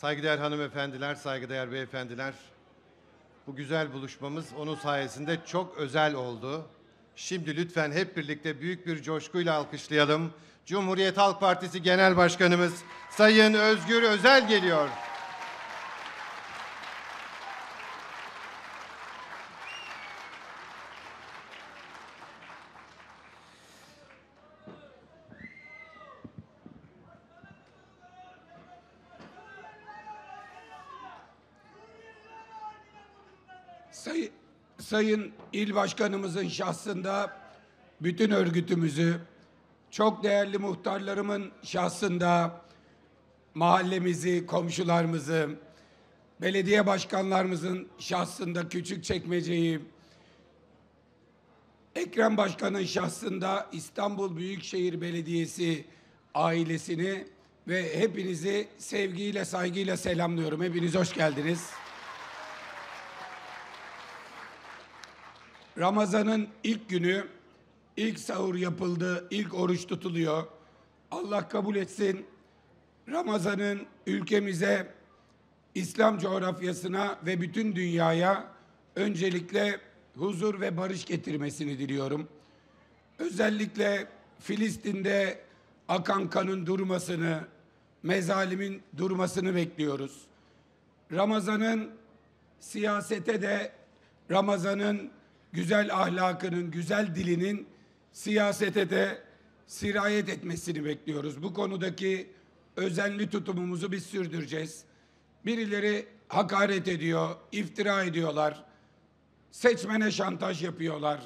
Saygıdeğer hanımefendiler, saygıdeğer beyefendiler, bu güzel buluşmamız onun sayesinde çok özel oldu. Şimdi lütfen hep birlikte büyük bir coşkuyla alkışlayalım. Cumhuriyet Halk Partisi Genel Başkanımız Sayın Özgür Özel geliyor. Sayın İl Başkanımızın şahsında bütün örgütümüzü, çok değerli muhtarlarımın şahsında mahallemizi, komşularımızı, belediye başkanlarımızın şahsında Küçükçekmece'yi, Ekrem Başkan'ın şahsında İstanbul Büyükşehir Belediyesi ailesini ve hepinizi sevgiyle, saygıyla selamlıyorum. Hepiniz hoş geldiniz. Ramazan'ın ilk günü, ilk sahur yapıldı, ilk oruç tutuluyor. Allah kabul etsin. Ramazan'ın ülkemize, İslam coğrafyasına ve bütün dünyaya öncelikle huzur ve barış getirmesini diliyorum. Özellikle Filistin'de akan kanın durmasını, mezalimin durmasını bekliyoruz. Ramazan'ın siyasete de, Ramazan'ın güzel ahlakının, güzel dilinin siyasete de sirayet etmesini bekliyoruz. Bu konudaki özenli tutumumuzu biz sürdüreceğiz. Birileri hakaret ediyor, iftira ediyorlar, seçmene şantaj yapıyorlar,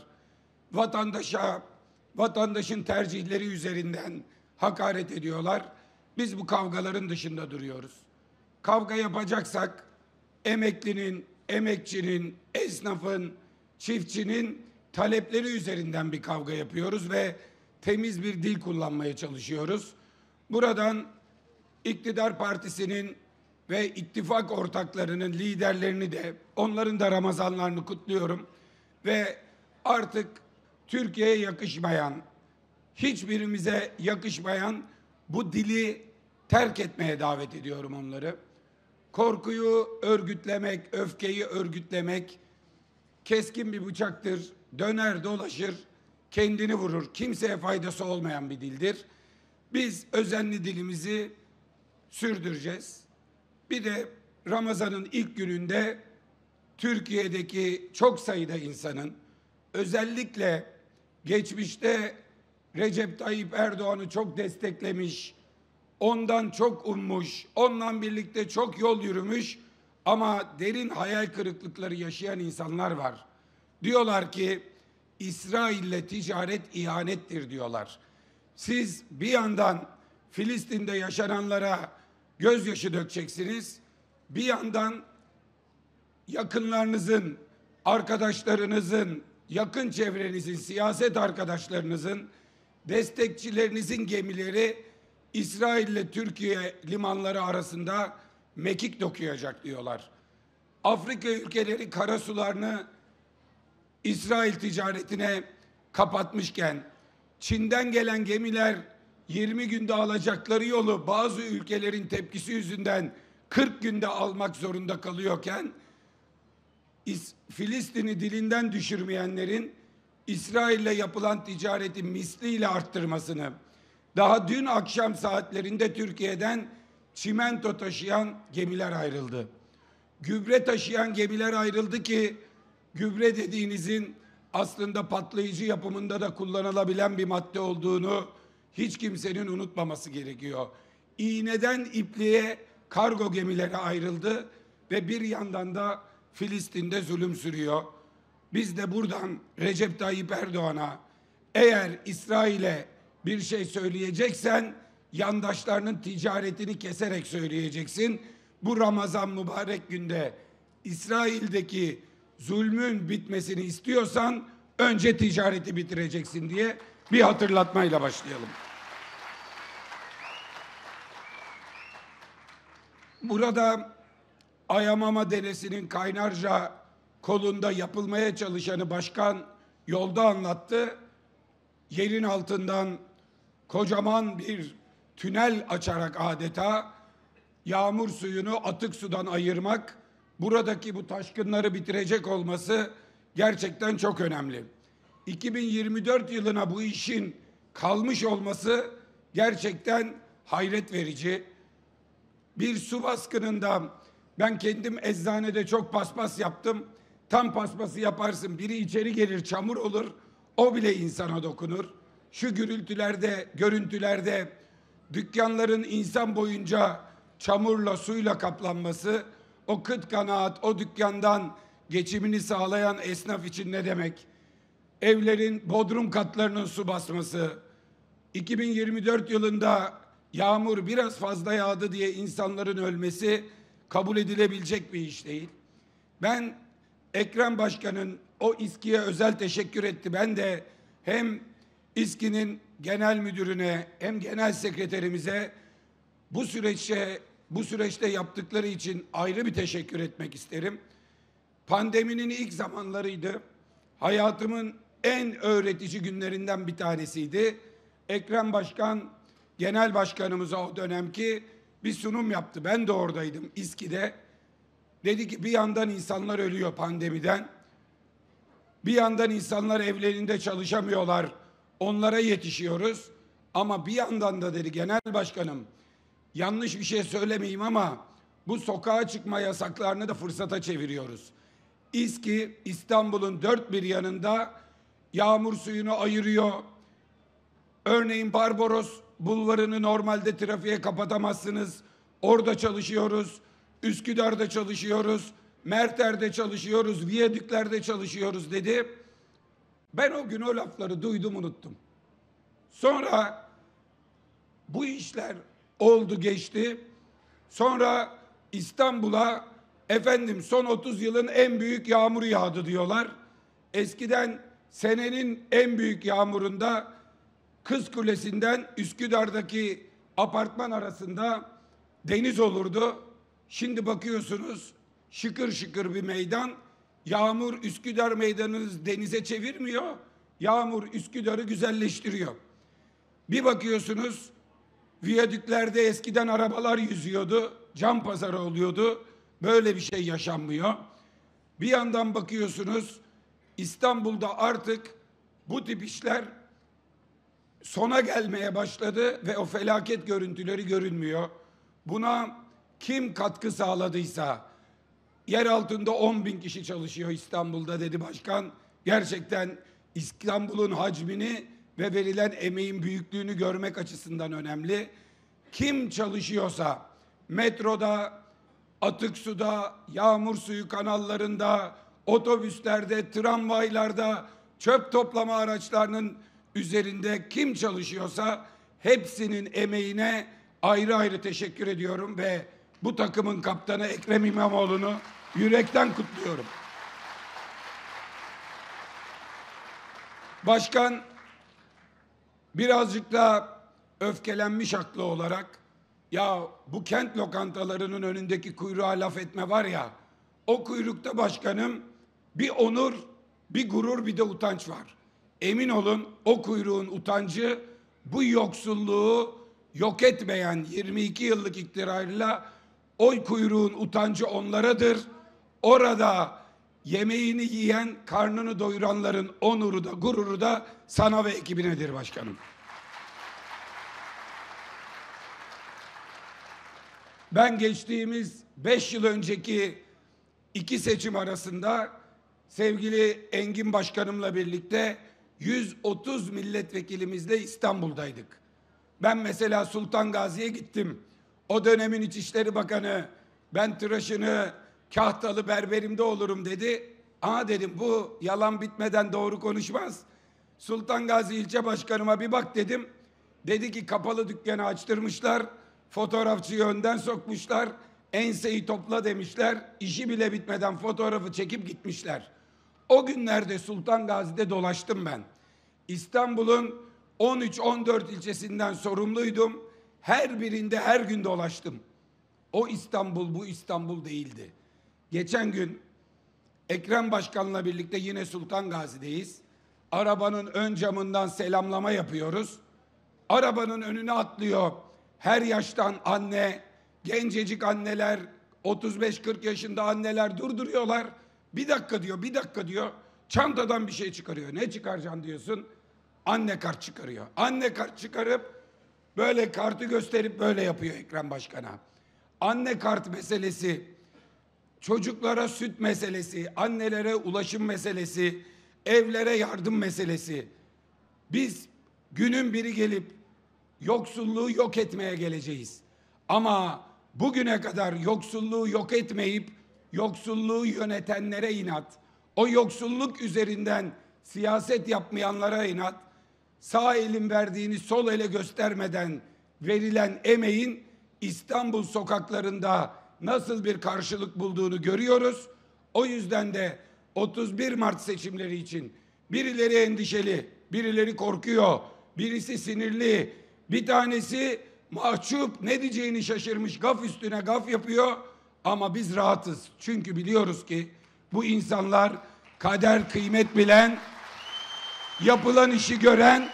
vatandaşın tercihleri üzerinden hakaret ediyorlar. Biz bu kavgaların dışında duruyoruz. Kavga yapacaksak emeklinin, emekçinin, esnafın, çiftçinin talepleri üzerinden bir kavga yapıyoruz ve temiz bir dil kullanmaya çalışıyoruz. Buradan iktidar partisinin ve ittifak ortaklarının liderlerini de, onların da Ramazanlarını kutluyorum ve artık Türkiye'ye yakışmayan, hiçbirimize yakışmayan bu dili terk etmeye davet ediyorum onları. Korkuyu örgütlemek, öfkeyi örgütlemek keskin bir bıçaktır, döner dolaşır, kendini vurur. Kimseye faydası olmayan bir dildir. Biz özenli dilimizi sürdüreceğiz. Bir de Ramazan'ın ilk gününde Türkiye'deki çok sayıda insanın, özellikle geçmişte Recep Tayyip Erdoğan'ı çok desteklemiş, ondan çok ummuş, onunla birlikte çok yol yürümüş ama derin hayal kırıklıkları yaşayan insanlar var. Diyorlar ki İsrail'le ticaret ihanettir diyorlar. Siz bir yandan Filistin'de yaşananlara gözyaşı dökeceksiniz, bir yandan yakınlarınızın, arkadaşlarınızın, yakın çevrenizin, siyaset arkadaşlarınızın, destekçilerinizin gemileri İsrail ile Türkiye limanları arasında mekik dokuyacak diyorlar. Afrika ülkeleri karasularını İsrail ticaretine kapatmışken, Çin'den gelen gemiler 20 günde alacakları yolu bazı ülkelerin tepkisi yüzünden 40 günde almak zorunda kalıyorken, Filistin'i dilinden düşürmeyenlerin İsrail'le yapılan ticareti misliyle arttırmasını, daha dün akşam saatlerinde Türkiye'den çimento taşıyan gemiler ayrıldı. Gübre taşıyan gemiler ayrıldı ki gübre dediğinizin aslında patlayıcı yapımında da kullanılabilen bir madde olduğunu hiç kimsenin unutmaması gerekiyor. İğneden ipliğe kargo gemileri ayrıldı ve bir yandan da Filistin'de zulüm sürüyor. Biz de buradan Recep Tayyip Erdoğan'a, eğer İsrail'e bir şey söyleyeceksen yandaşlarının ticaretini keserek söyleyeceksin. Bu Ramazan mübarek günde İsrail'deki zulmün bitmesini istiyorsan önce ticareti bitireceksin diye bir hatırlatmayla başlayalım. Burada Ayamama Deresi'nin Kaynarca kolunda yapılmaya çalışanı başkan yolda anlattı. Yerin altından kocaman bir tünel açarak adeta yağmur suyunu atık sudan ayırmak, buradaki bu taşkınları bitirecek olması gerçekten çok önemli. 2024 yılına bu işin kalmış olması gerçekten hayret verici. Bir su baskınında ben kendim eczanede çok paspas yaptım. Tam paspası yaparsın, biri içeri gelir, çamur olur, o bile insana dokunur. Şu gürültülerde, görüntülerde dükkanların insan boyunca çamurla, suyla kaplanması, o kıt kanaat, o dükkandan geçimini sağlayan esnaf için ne demek? Evlerin bodrum katlarının su basması, 2024 yılında yağmur biraz fazla yağdı diye insanların ölmesi kabul edilebilecek bir iş değil. Ben Ekrem Başkan'ın o İSKİ'ye özel teşekkür etti. Ben de hem İSKİ'nin genel müdürüne hem genel sekreterimize bu süreçte yaptıkları için ayrı bir teşekkür etmek isterim. Pandeminin ilk zamanlarıydı. Hayatımın en öğretici günlerinden bir tanesiydi. Ekrem Başkan, genel başkanımıza o dönemki bir sunum yaptı. Ben de oradaydım İSKİ'de. Dedi ki bir yandan insanlar ölüyor pandemiden. Bir yandan insanlar evlerinde çalışamıyorlar. Onlara yetişiyoruz. Ama bir yandan da dedi genel başkanım, yanlış bir şey söylemeyeyim ama bu sokağa çıkma yasaklarını da fırsata çeviriyoruz. İSKİ İstanbul'un dört bir yanında yağmur suyunu ayırıyor. Örneğin Barbaros Bulvarı'nı normalde trafiğe kapatamazsınız. Orada çalışıyoruz. Üsküdar'da çalışıyoruz. Merter'de çalışıyoruz. Viyadüklerde çalışıyoruz dedi. Ben o gün o lafları duydum, unuttum. Sonra bu işler oldu geçti. Sonra İstanbul'a son 30 yılın en büyük yağmuru yağdı diyorlar. Eskiden senenin en büyük yağmurunda Kız Kulesi'nden Üsküdar'daki apartman arasında deniz olurdu. Şimdi bakıyorsunuz şıkır şıkır bir meydan. Yağmur Üsküdar meydanını denize çevirmiyor. Yağmur Üsküdar'ı güzelleştiriyor. Bir bakıyorsunuz viyadüklerde eskiden arabalar yüzüyordu. Cam pazarı oluyordu. Böyle bir şey yaşanmıyor. Bir yandan bakıyorsunuz İstanbul'da artık bu tip işler sona gelmeye başladı ve o felaket görüntüleri görünmüyor. Buna kim katkı sağladıysa, yer altında 10.000 kişi çalışıyor İstanbul'da dedi başkan. Gerçekten İstanbul'un hacmini ve verilen emeğin büyüklüğünü görmek açısından önemli. Kim çalışıyorsa metroda, atık suda, yağmur suyu kanallarında, otobüslerde, tramvaylarda, çöp toplama araçlarının üzerinde kim çalışıyorsa hepsinin emeğine ayrı ayrı teşekkür ediyorum ve bu takımın kaptanı Ekrem İmamoğlu'nu yürekten kutluyorum. Başkan birazcık da öfkelenmiş haklı olarak, ya bu kent lokantalarının önündeki kuyruğa laf etme var ya, o kuyrukta başkanım bir onur, bir gurur, bir de utanç var. Emin olun o kuyruğun utancı bu yoksulluğu yok etmeyen 22 yıllık iktidarıyla o kuyruğun utancı onlaradır. Orada yemeğini yiyen, karnını doyuranların onuru da gururu da sana ve ekibinedir başkanım. Ben geçtiğimiz 5 yıl önceki iki seçim arasında sevgili Engin Başkanımla birlikte 130 milletvekilimizle İstanbul'daydık. Ben mesela Sultan Gazi'ye gittim. O dönemin İçişleri Bakanı ben tıraşını Kahtalı berberimde olurum dedi. Aa dedim, bu yalan bitmeden doğru konuşmaz. Sultan Gazi ilçe başkanıma bir bak dedim. Dedi ki kapalı dükkanı açtırmışlar. Fotoğrafçıyı önden sokmuşlar. Enseyi topla demişler. İşi bile bitmeden fotoğrafı çekip gitmişler. O günlerde Sultan Gazi'de dolaştım ben. İstanbul'un 13-14 ilçesinden sorumluydum. Her birinde her gün dolaştım. O İstanbul bu İstanbul değildi. Geçen gün Ekrem Başkan'la birlikte yine Sultan Gazi'deyiz. Arabanın ön camından selamlama yapıyoruz. Arabanın önüne atlıyor her yaştan anne, Gencecik anneler, 35-40 yaşında anneler durduruyorlar. Bir dakika diyor, bir dakika diyor. Çantadan bir şey çıkarıyor. Ne çıkaracaksın diyorsun? Anne kart çıkarıyor. Anne kart çıkarıp böyle kartı gösterip böyle yapıyor Ekrem Başkan'a. Anne kart meselesi, çocuklara süt meselesi, annelere ulaşım meselesi, evlere yardım meselesi. Biz günün biri gelip yoksulluğu yok etmeye geleceğiz. Ama bugüne kadar yoksulluğu yok etmeyip yoksulluğu yönetenlere inat, o yoksulluk üzerinden siyaset yapmayanlara inat, sağ elin verdiğini sol ele göstermeden verilen emeğin İstanbul sokaklarında nasıl bir karşılık bulduğunu görüyoruz. O yüzden de 31 Mart seçimleri için birileri endişeli, birileri korkuyor, birisi sinirli, bir tanesi mahcup, ne diyeceğini şaşırmış, gaf üstüne gaf yapıyor. Ama biz rahatız. Çünkü biliyoruz ki bu insanlar kader kıymet bilen, yapılan işi gören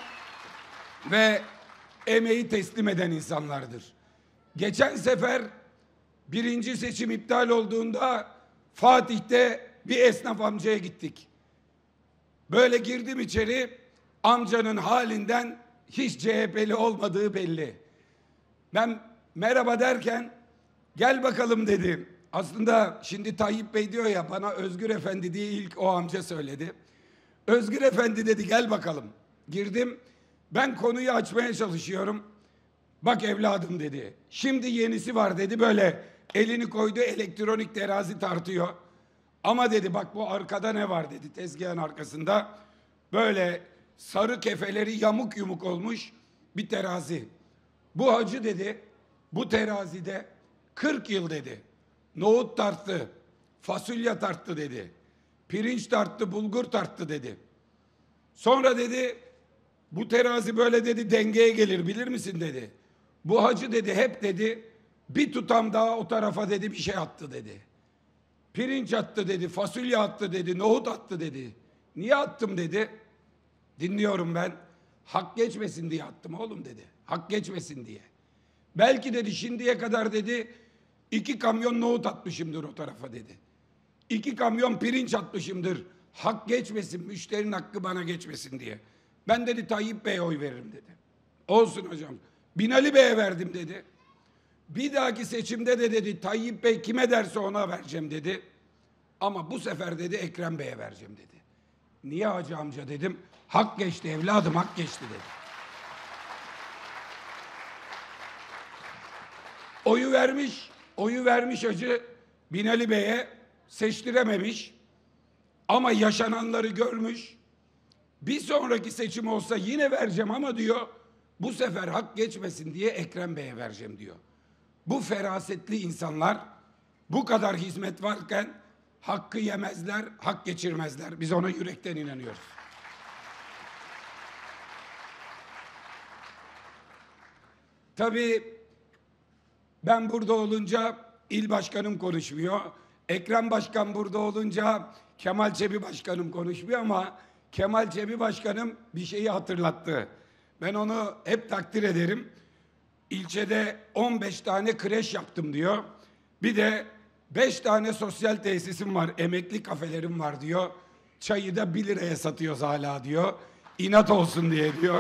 ve emeği teslim eden insanlardır. Geçen sefer birinci seçim iptal olduğunda Fatih'te bir esnaf amcaya gittik. Böyle girdim içeri, amcanın halinden hiç CHP'li olmadığı belli. Ben merhaba derken gel bakalım dedim. Aslında şimdi Tayyip Bey diyor ya, bana Özgür Efendi diye ilk o amca söyledi. Özgür Efendi dedi, gel bakalım. Girdim, ben konuyu açmaya çalışıyorum. Bak evladım dedi. Şimdi yenisi var dedi, böyle elini koydu, elektronik terazi tartıyor. Ama dedi bak bu arkada ne var dedi, tezgahın arkasında. Böyle sarı kefeleri yamuk yumuk olmuş bir terazi. Bu hacı dedi, bu terazide 40 yıl dedi. Nohut tarttı, fasulye tarttı dedi. Pirinç tarttı, bulgur tarttı dedi. Sonra dedi, bu terazi böyle dedi dengeye gelir bilir misin dedi. Bu hacı dedi hep dedi bir tutam daha o tarafa dedi bir şey attı dedi. Pirinç attı dedi, fasulye attı dedi, nohut attı dedi. Niye attım dedi. Dinliyorum ben. Hak geçmesin diye attım oğlum dedi. Hak geçmesin diye. Belki dedi şimdiye kadar dedi 2 kamyon nohut atmışımdır o tarafa dedi. 2 kamyon pirinç atmışımdır. Hak geçmesin, müşterinin hakkı bana geçmesin diye. Ben dedi Tayyip Bey'e oy veririm dedi. Olsun hocam. Binali Bey'e verdim dedi. Bir dahaki seçimde de dedi Tayyip Bey kime derse ona vereceğim dedi. Ama bu sefer dedi Ekrem Bey'e vereceğim dedi. Niye hacı amca dedim. Hak geçti evladım, hak geçti dedi. Oyu vermiş hacı Binali Bey'e, seçtirememiş. Ama yaşananları görmüş. Bir sonraki seçim olsa yine vereceğim ama diyor, bu sefer hak geçmesin diye Ekrem Bey'e vereceğim diyor. Bu ferasetli insanlar bu kadar hizmet varken hakkı yemezler, hak geçirmezler. Biz ona yürekten inanıyoruz. Tabii ben burada olunca il başkanım konuşmuyor. Ekrem Başkan burada olunca Kemal Çebi Başkanım konuşmuyor ama Kemal Çebi Başkanım bir şeyi hatırlattı. Ben onu hep takdir ederim. İlçede 15 tane kreş yaptım diyor. Bir de 5 tane sosyal tesisim var, emekli kafelerim var diyor. Çayı da 1 liraya satıyoruz hala diyor. İnat olsun diye diyor.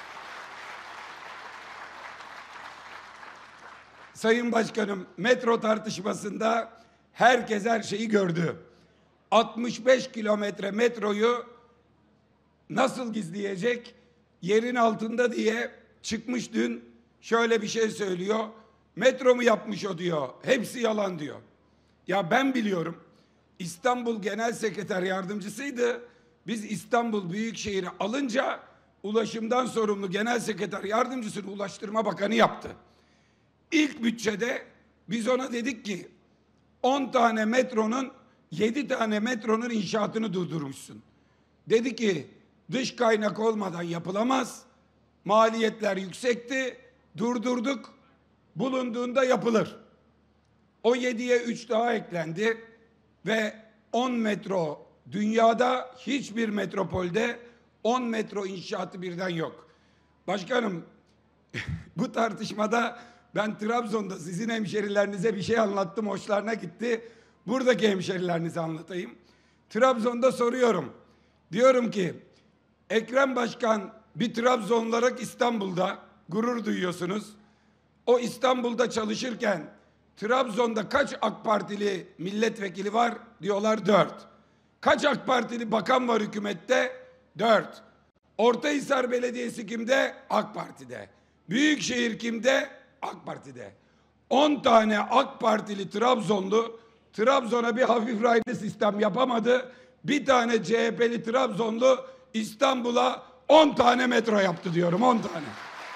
Sayın Başkanım, metro tartışmasında herkes her şeyi gördü. 65 kilometre metroyu nasıl gizleyecek? Yerin altında diye çıkmış dün, şöyle bir şey söylüyor. Metro mu yapmış o diyor. Hepsi yalan diyor. Ya ben biliyorum. İstanbul Genel Sekreter Yardımcısıydı. Biz İstanbul Büyükşehir'i alınca ulaşımdan sorumlu Genel Sekreter Yardımcısını Ulaştırma Bakanı yaptı. İlk bütçede biz ona dedik ki 10 tane metronun 7 tane metronun inşaatını durdurmuşsun. Dedi ki dış kaynak olmadan yapılamaz. Maliyetler yüksekti. Durdurduk. Bulunduğunda yapılır. O 7'ye 3 daha eklendi ve 10 metro, dünyada hiçbir metropolde 10 metro inşaatı birden yok. Başkanım bu tartışmada Ben Trabzon'da sizin hemşerilerinize bir şey anlattım, hoşlarına gitti. Buradaki hemşerilerinize anlatayım. Trabzon'da soruyorum. Diyorum ki, Ekrem Başkan bir Trabzonlu olarak İstanbul'da gurur duyuyorsunuz. O İstanbul'da çalışırken Trabzon'da kaç AK Partili milletvekili var? Diyorlar 4. Kaç AK Partili bakan var hükümette? 4. Ortahisar Belediyesi kimde? AK Parti'de. Büyükşehir kimde? AK Parti'de. 10 tane AK Partili Trabzonlu Trabzon'a bir hafif raylı sistem yapamadı. Bir tane CHP'li Trabzonlu İstanbul'a 10 tane metro yaptı diyorum, 10 tane.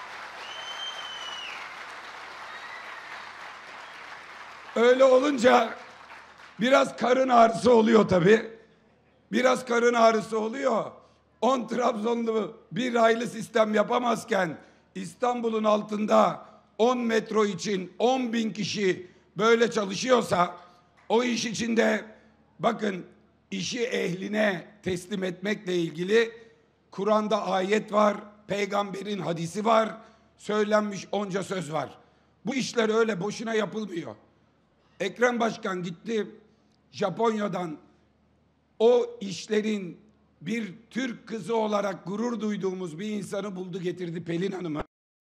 Öyle olunca biraz karın ağrısı oluyor tabii. Biraz karın ağrısı oluyor. 10 Trabzonlu bir raylı sistem yapamazken İstanbul'un altında 10 metro için 10 bin kişi böyle çalışıyorsa o iş içinde bakın işi ehline teslim etmekle ilgili Kur'an'da ayet var, peygamberin hadisi var, söylenmiş onca söz var. Bu işler öyle boşuna yapılmıyor. Ekrem Başkan gitti Japonya'dan o işlerin bir Türk kızı olarak gurur duyduğumuz bir insanı buldu getirdi, Pelin Hanım'ı.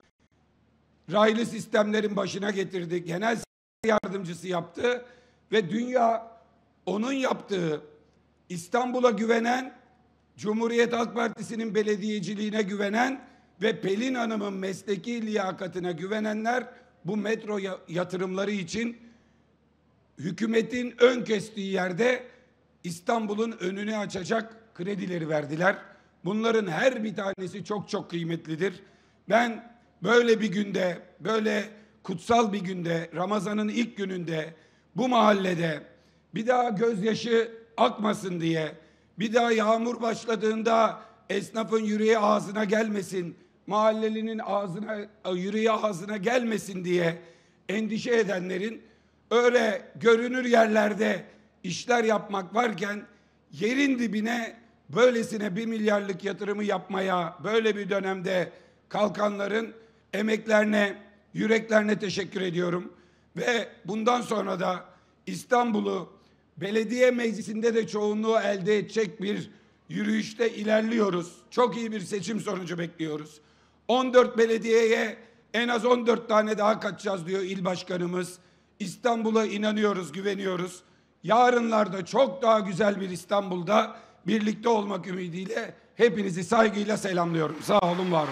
Raylı sistemlerin başına getirdi. Genel yardımcısı yaptı ve dünya onun yaptığı İstanbul'a güvenen, Cumhuriyet Halk Partisi'nin belediyeciliğine güvenen ve Pelin Hanım'ın mesleki liyakatine güvenenler bu metro yatırımları için hükümetin ön kestiği yerde İstanbul'un önünü açacak kredileri verdiler. Bunların her bir tanesi çok çok kıymetlidir. Ben böyle bir günde, böyle kutsal bir günde, Ramazan'ın ilk gününde bu mahallede bir daha gözyaşı akmasın diye, bir daha yağmur başladığında esnafın yüreği ağzına gelmesin, mahallelinin yüreği ağzına gelmesin diye endişe edenlerin öyle görünür yerlerde işler yapmak varken yerin dibine böylesine 1 milyarlık yatırımı yapmaya böyle bir dönemde kalkanların emeklerine, yüreklerine teşekkür ediyorum. Ve bundan sonra da İstanbul'u belediye meclisinde de çoğunluğu elde edecek bir yürüyüşte ilerliyoruz. Çok iyi bir seçim sonucu bekliyoruz. 14 belediyeye en az 14 tane daha kaçacağız diyor il başkanımız. İstanbul'a inanıyoruz, güveniyoruz. Yarınlarda çok daha güzel bir İstanbul'da birlikte olmak ümidiyle hepinizi saygıyla selamlıyorum. Sağ olun, var olun.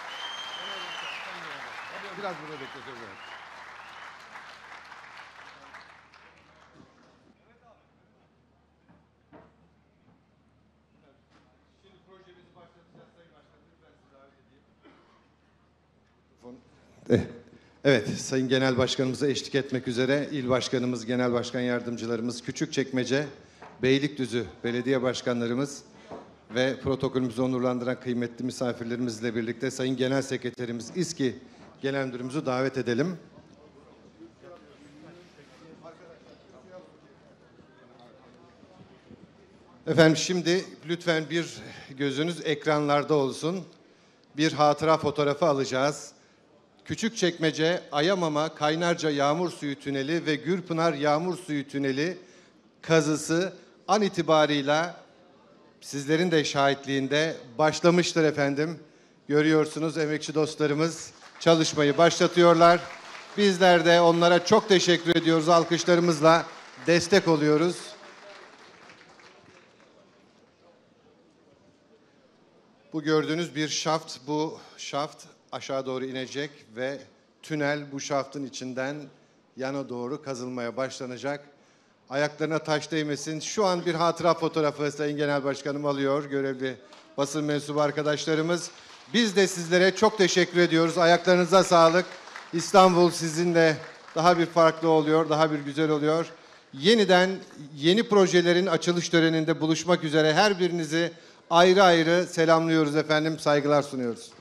Biraz burada bekletiyoruz. Şimdi projemizi başlatacağız Sayın Başkanım. Lütfen sizi davet edeyim. Evet, Sayın Genel Başkanımıza eşlik etmek üzere İl Başkanımız, Genel Başkan Yardımcılarımız, Küçükçekmece, Beylikdüzü Belediye Başkanlarımız ve protokolümüzü onurlandıran kıymetli misafirlerimizle birlikte Sayın Genel Sekreterimiz İSKİ Genel Müdürümüzü davet edelim. Efendim şimdi lütfen bir gözünüz ekranlarda olsun. Bir hatıra fotoğrafı alacağız. Küçükçekmece, Ayamama, Kaynarca Yağmur Suyu Tüneli ve Gürpınar Yağmur Suyu Tüneli kazısı an itibarıyla sizlerin de şahitliğinde başlamıştır efendim. Görüyorsunuz emekçi dostlarımız çalışmayı başlatıyorlar. Bizler de onlara çok teşekkür ediyoruz. Alkışlarımızla destek oluyoruz. Bu gördüğünüz bir şaft. Bu şaft aşağı doğru inecek ve tünel bu şaftın içinden yana doğru kazılmaya başlanacak. Ayaklarına taş değmesin. Şu an bir hatıra fotoğrafı Sayın Genel Başkanım alıyor. Görevli basın mensubu arkadaşlarımız. Biz de sizlere çok teşekkür ediyoruz. Ayaklarınıza sağlık. İstanbul sizinle daha bir farklı oluyor, daha bir güzel oluyor. Yeniden yeni projelerin açılış töreninde buluşmak üzere her birinizi ayrı ayrı selamlıyoruz efendim, saygılar sunuyoruz.